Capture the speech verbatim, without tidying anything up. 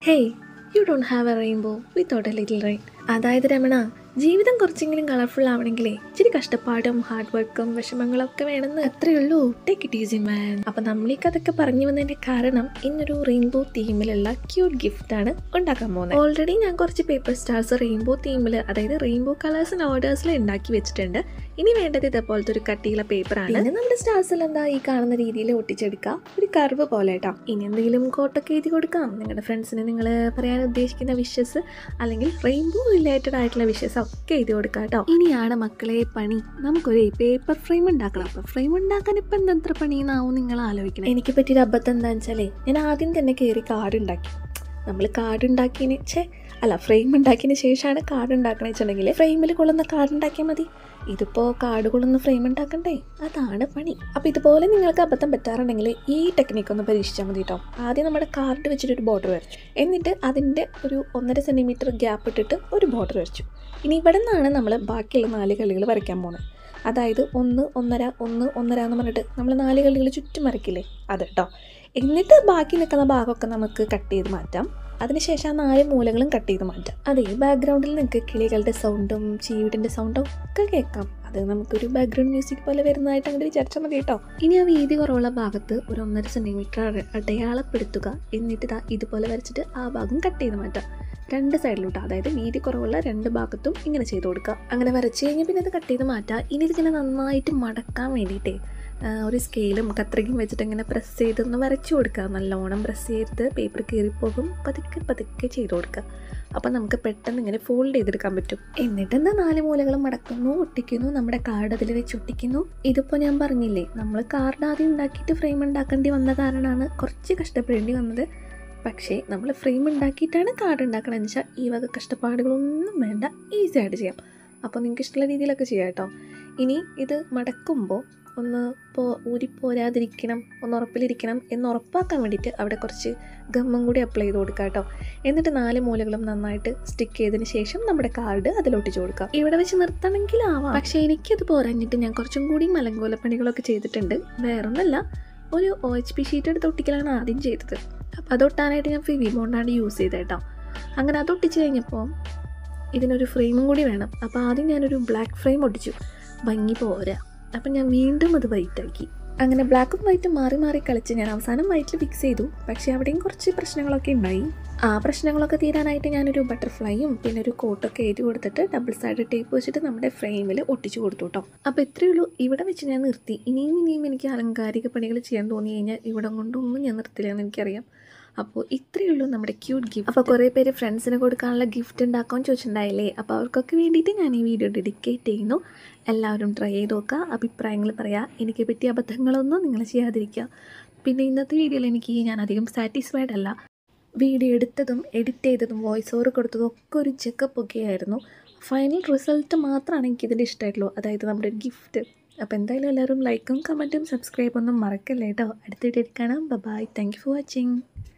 Hey, you don't have a rainbow without a little rain. അതായത് രമണ, ജീവിതം കുറച്ചെങ്കിലും colourful ആവണമെങ്കിലേ ഇച്ചിരി കഷ്ടപ്പാടും ഹാർഡ് വർക്കും വിഷമങ്ങളൊക്കെ വേണമെന്ന് അത്രയേ ഉള്ളൂ. Take it easy man. അപ്പം നമ്മളേക്ക് അതൊക്കെ പറഞ്ഞു വന്നതിൻ്റെ കാരണം ഇന്നൊരു റെയിൻബോ തീമിലുള്ള ക്യൂട്ട് ഗിഫ്റ്റ് ആണ് ഉണ്ടാക്കാൻ പോകുന്നത്. ഓൾറെഡി ഞാൻ കുറച്ച് പേപ്പർ സ്റ്റാർസ് റെയിൻബോ തീമിൽ, അതായത് റെയിൻബോ കളേഴ്സ് ആൻഡ് ഓർഡേഴ്സിൽ ഉണ്ടാക്കി വെച്ചിട്ടുണ്ട്. ഇനി വേണ്ടത് ഇതേപോലത്തെ ഒരു കട്ടിയുള്ള പേപ്പറാണ്. പിന്നെ നമ്മുടെ സ്റ്റാർസിൽ എന്താ ഈ കാണുന്ന രീതിയിൽ ഒട്ടിച്ചെടുക്കുക, ഒരു കർവ് പോലെ കേട്ടോ. ഇനി എന്തെങ്കിലും കോട്ടൊക്കെ എഴുതി കൊടുക്കാം. നിങ്ങളുടെ ഫ്രണ്ട്സിന് നിങ്ങൾ പറയാൻ ഉദ്ദേശിക്കുന്ന വിഷസ് അല്ലെങ്കിൽ റെയിൻബോ റിലേറ്റഡ് ആയിട്ടുള്ള വിഷസ് ഒക്കെ എഴുതി കൊടുക്കാം കേട്ടോ. ഇനിയാണ് മക്കളെ പണി. നമുക്കൊരു പേപ്പർ ഫ്രെയിം ഉണ്ടാക്കണം. പേപ്പർ ഫ്രെയിം ഉണ്ടാക്കാൻ ഇപ്പം എന്തെത്ര പണിയെന്നാവും നിങ്ങൾ ആലോചിക്കണം. എനിക്ക് പറ്റിയൊരു അബദ്ധം എന്താണെന്ന് വെച്ചാലേ, ഞാൻ ആദ്യം തന്നെ കയറി കാർഡ് ഉണ്ടാക്കി. നമ്മൾ കാർഡ് ഉണ്ടാക്കിയതിന് ചേ അല്ല ഫ്രെയിം ഉണ്ടാക്കിയതിന് ശേഷമാണ് കാർഡ് ഉണ്ടാക്കണമെന്ന് വെച്ചിട്ടുണ്ടെങ്കിൽ ഫ്രെയിമിൽ കൊള്ളുന്ന കാർഡ് ഉണ്ടാക്കിയാൽ മതി. ഇതിപ്പോൾ കാർഡ് കൊള്ളുന്ന ഫ്രെയിം ഉണ്ടാക്കണ്ടേ, അതാണ് പണി. അപ്പോൾ ഇതുപോലെ നിങ്ങൾക്ക് അബദ്ധം പറ്റാറുണ്ടെങ്കിൽ ഈ ടെക്നിക്ക് ഒന്ന് പരീക്ഷിച്ചാൽ മതി കേട്ടോ. ആദ്യം നമ്മുടെ കാർഡ് വെച്ചിട്ടൊരു ബോർഡർ വരച്ചു, എന്നിട്ട് അതിൻ്റെ ഒരു ഒന്നര സെൻറ്റിമീറ്റർ ഗ്യാപ്പ് ഇട്ടിട്ട് ഒരു ബോർഡർ വരച്ചു. ഇനി ഇവിടെ നിന്നാണ് നമ്മൾ ബാക്കിയുള്ള നാല് കളികൾ വരയ്ക്കാൻ പോകുന്നത്. അതായത് ഒന്ന് ഒന്നര ഒന്ന് ഒന്നര എന്ന് പറഞ്ഞിട്ട് നമ്മൾ നാല് കളികൾ ചുറ്റും വരയ്ക്കില്ലേ, അത് കേട്ടോ. എന്നിട്ട് ബാക്കി നിൽക്കുന്ന ഭാഗമൊക്കെ നമുക്ക് കട്ട് ചെയ്ത് മാറ്റാം. അതിനുശേഷം ആ നാല് മൂലകളും കട്ട് ചെയ്ത് മാറ്റാം. അതേ ബാക്ക്ഗ്രൗണ്ടിൽ നിങ്ങൾക്ക് കിളികളുടെ സൗണ്ടും ചീവിടിൻ്റെ സൗണ്ടും ഒക്കെ കേൾക്കാം. അത് നമുക്കൊരു ബാക്ക്ഗ്രൗണ്ട് മ്യൂസിക് പോലെ വരുന്നതായിട്ട് അങ്ങനെ വിചാരിച്ചാൽ മതി കേട്ടോ. ഇനി ആ വീതി കുറവുള്ള ഭാഗത്ത് ഒരു ഒന്നര സെൻറ്റിമീറ്റർ അടയാളപ്പെടുത്തുക. എന്നിട്ട് ഇതാ ഇതുപോലെ വരച്ചിട്ട് ആ ഭാഗം കട്ട് ചെയ്ത് മാറ്റാം. രണ്ട് സൈഡിലോട്ട്, അതായത് വീതി കുറവുള്ള രണ്ട് ഭാഗത്തും ഇങ്ങനെ ചെയ്ത് കൊടുക്കുക. അങ്ങനെ വരച്ച് കഴിഞ്ഞാൽ പിന്നെ അത് കട്ട് ചെയ്ത് മാറ്റാം. ഇനി ഇതിങ്ങനെ നന്നായിട്ട് മടക്കാൻ വേണ്ടിയിട്ടേ ഒരു സ്കെയിലും കത്രികയും വെച്ചിട്ട് ഇങ്ങനെ പ്രസ് ചെയ്തൊന്ന് വരച്ചു കൊടുക്കുക. നല്ലോണം പ്രസ് ചെയ്ത് പേപ്പർ കീറിപ്പോകും. പതുക്കെ പതുക്കെ ചെയ്ത് കൊടുക്കുക. അപ്പം നമുക്ക് പെട്ടെന്ന് ഇങ്ങനെ ഫോൾഡ് ചെയ്തെടുക്കാൻ പറ്റും. എന്നിട്ട് എന്താ നാല് മൂലകളും മടക്കുന്നു, ഒട്ടിക്കുന്നു, നമ്മുടെ കാർഡ് അതിൽ വെച്ച് ഒട്ടിക്കുന്നു. ഇതിപ്പോൾ ഞാൻ പറഞ്ഞില്ലേ, നമ്മൾ കാർഡ് ആദ്യം ഉണ്ടാക്കിയിട്ട് ഫ്രെയിം ഉണ്ടാക്കേണ്ടി വന്ന കാരണമാണ് കുറച്ച് കഷ്ടപ്പെടേണ്ടി വന്നത്. പക്ഷേ നമ്മൾ ഫ്രെയിം ഉണ്ടാക്കിയിട്ടാണ് കാർഡ് ഉണ്ടാക്കണമെന്ന് വെച്ചാൽ ഈ വക കഷ്ടപ്പാടുകളൊന്നും വേണ്ട, ഈസി ആയിട്ട് ചെയ്യാം. അപ്പോൾ നിങ്ങൾക്ക് ഇഷ്ടമുള്ള രീതിയിലൊക്കെ ചെയ്യാം കേട്ടോ. ഇനി ഇത് മടക്കുമ്പോൾ ഒന്ന് ഇപ്പോൾ ഊരിപ്പോരാതിരിക്കണം, ഒന്ന് ഉറപ്പിലിരിക്കണം എന്ന് ഉറപ്പാക്കാൻ വേണ്ടിയിട്ട് അവിടെ കുറച്ച് ഗമ്മും കൂടി അപ്ലൈ ചെയ്ത് കൊടുക്കുക കേട്ടോ. എന്നിട്ട് നാല് മൂലകളും നന്നായിട്ട് സ്റ്റിക്ക് ചെയ്തതിന് ശേഷം നമ്മുടെ കാർഡ് അതിലൊട്ടിച്ച് കൊടുക്കുക. ഇവിടെ വെച്ച് നിർത്തണമെങ്കിൽ ആവാം, പക്ഷേ എനിക്കത് പോരാഞ്ഞിട്ട് ഞാൻ കുറച്ചും കൂടി മലങ്കോലപ്പണികളൊക്കെ ചെയ്തിട്ടുണ്ട്. വേറൊന്നല്ല, ഒരു ഒ എച്ച് പി ഷീറ്റ് എടുത്ത് ഒട്ടിക്കലാണ് ആദ്യം ചെയ്തത്. അപ്പോൾ അതൊട്ടാനായിട്ട് ഞാൻ ഫെവി ബോണ്ടാണ് യൂസ് ചെയ്തത് കേട്ടോ. അങ്ങനെ അതൊട്ടിച്ച് കഴിഞ്ഞപ്പോൾ ഇതിനൊരു ഫ്രെയിമും കൂടി വേണം. അപ്പോൾ ആദ്യം ഞാനൊരു ബ്ലാക്ക് ഫ്രെയിം ഒട്ടിച്ചു. ഭംഗി പോരാ, അപ്പം ഞാൻ വീണ്ടും അത് വൈറ്റാക്കി. അങ്ങനെ ബ്ലാക്കും വൈറ്റും മാറി മാറി കളിച്ച് ഞാൻ അവസാനം വൈറ്റിൽ ഫിക്സ് ചെയ്തു. പക്ഷേ അവിടെയും കുറച്ച് പ്രശ്നങ്ങളൊക്കെ ഉണ്ടായി. ആ പ്രശ്നങ്ങളൊക്കെ തീരാനായിട്ട് ഞാനൊരു ബട്ടർഫ്ലൈയും പിന്നെ ഒരു കോട്ടൊക്കെ എഴുതി കൊടുത്തിട്ട് ഡബിൾ സൈഡ് ടേപ്പ് വെച്ചിട്ട് നമ്മുടെ ഫ്രെയിമിൽ ഒട്ടിച്ചു കൊടുത്തു കേട്ടോ. അപ്പോൾ ഇത്രയേ ഉള്ളൂ. ഇവിടെ വെച്ച് ഞാൻ നിർത്തി. ഇനിയും ഇനിയും എനിക്ക് അലങ്കാരിക പണികൾ ചെയ്യാൻ തോന്നി കഴിഞ്ഞാൽ ഇവിടെ കൊണ്ടൊന്നും ഞാൻ നിർത്തില്ല എന്ന് എനിക്കറിയാം. അപ്പോൾ ഇത്രയേ ഉള്ളൂ നമ്മുടെ ക്യൂട്ട് ഗിഫ്റ്റ്. അപ്പോൾ കുറേ പേര് ഫ്രണ്ട്സിന് കൊടുക്കാനുള്ള ഗിഫ്റ്റ് ഉണ്ടാക്കാൻ ചോദിച്ചിട്ടുണ്ടായില്ലേ, അപ്പോൾ അവർക്കൊക്കെ വേണ്ടിയിട്ട് ഞാൻ ഈ വീഡിയോ ഡെഡിക്കേറ്റ് ചെയ്യുന്നു. എല്ലാവരും ട്രൈ ചെയ്ത് നോക്കുക, അഭിപ്രായങ്ങൾ പറയാം. എനിക്ക് പറ്റിയ അബദ്ധങ്ങളൊന്നും നിങ്ങൾ ചെയ്യാതിരിക്കുക. പിന്നെ ഇന്നത്തെ വീഡിയോയിൽ എനിക്ക് ഞാൻ അധികം സാറ്റിസ്ഫൈഡ് അല്ല. വീഡിയോ എടുത്തതും എഡിറ്റ് ചെയ്തതും വോയിസ് ഓവർ കൊടുത്തതും ഒക്കെ ഒരു ചെക്കപ്പ് ഒക്കെ ആയിരുന്നു. ഫൈനൽ റിസൾട്ട് മാത്രമാണ് എനിക്കിതിൻ്റെ ഇഷ്ടമായിട്ടുള്ളൂ, അതായത് നമ്മുടെ ഒരു ഗിഫ്റ്റ്. അപ്പോൾ എന്തായാലും എല്ലാവരും ലൈക്കും കമൻറ്റും സബ്സ്ക്രൈബ് ഒന്നും മറക്കല്ലേ കേട്ടോ. അടുത്ത വീഡിയോയിൽ കാണാം. Bye, thank you for watching.